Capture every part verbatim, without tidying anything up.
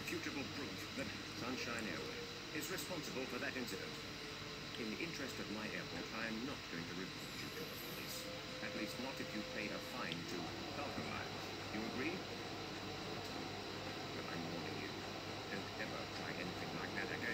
irrefutable proof that Sunshine Airways is responsible for that incident. In the interest of my airport, I am not going to report you to the police. At least not if you pay a fine to Falcon Lines. You agree? But I'm warning you, don't ever try anything like that again.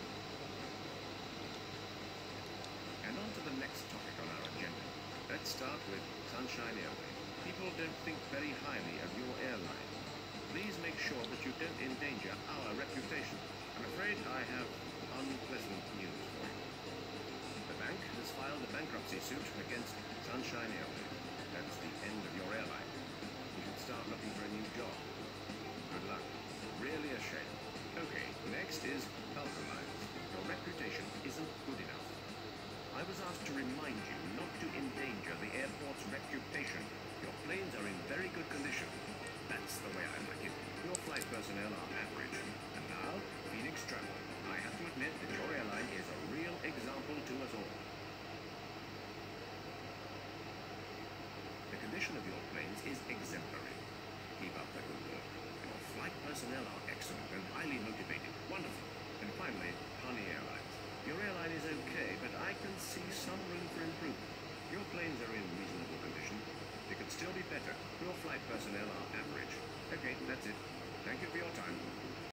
And on to the next topic on our agenda. Let's start with Sunshine Airways. People don't think very highly of your airline. Please make sure that you don't endanger our reputation. I'm afraid I have unpleasant news for you. The bank has filed a bankruptcy suit against Sunshine Airways. That's the end of your airline. You should start looking for a new job. Good luck. Really a shame. Okay, next is Falcon Lines. Your reputation isn't good enough. I was asked to remind you not to endanger the airport's reputation. Your planes are in very good condition. That's the way I like it. Your flight personnel are average. And now, Phoenix Travel. I have to admit that your airline is a real example to us all. The condition of your planes is exemplary. Keep up the good work. Your flight personnel are excellent and highly motivated. Wonderful. And finally, Honey Airlines. Your airline is okay, but I can see some room for improvement. Your planes are in reasonable condition. They could still be better. Your flight personnel are average. Okay, that's it. Thank you for your time.